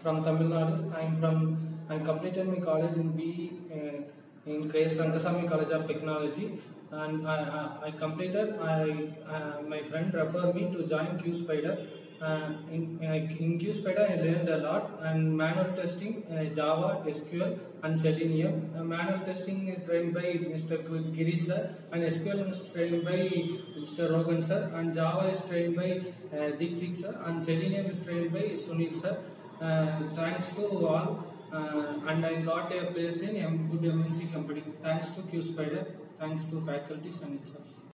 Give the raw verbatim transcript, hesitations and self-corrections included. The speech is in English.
from Tamil Nadu. I'm from. I completed my college in B uh, in K S Rangasamy College of Technology, and I, I, I completed. I uh, my friend referred me to join QSpider. Uh, in, uh, in QSpider, I learned a lot, and manual testing, uh, Java, S Q L, and Selenium. Uh, manual testing is trained by Mister Giri sir, and S Q L is trained by Mister Rogan sir, and Java is trained by uh, Dikshit sir, and Selenium is trained by Sunil sir. Uh, thanks to all, uh, and I got a place in a good M N C company. Thanks to QSpider, thanks to faculties and itself.